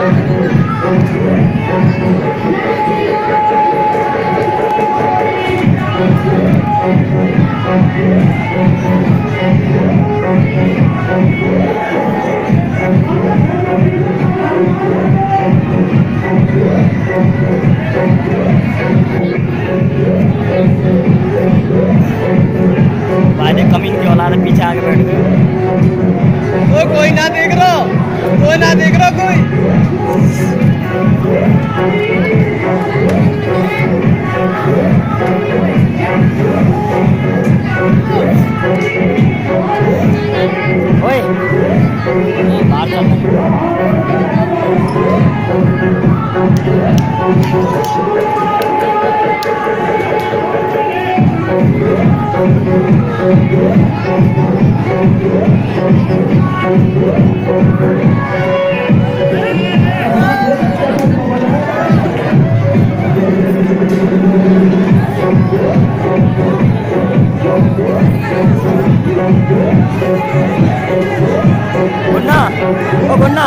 भाई कमिंग के औलाद पीछे आके बैठ गए। कोई ना देख रहा, कोई ना देख रहा कोई। ओए बाहर चल गुन्ना, ओ गुन्ना।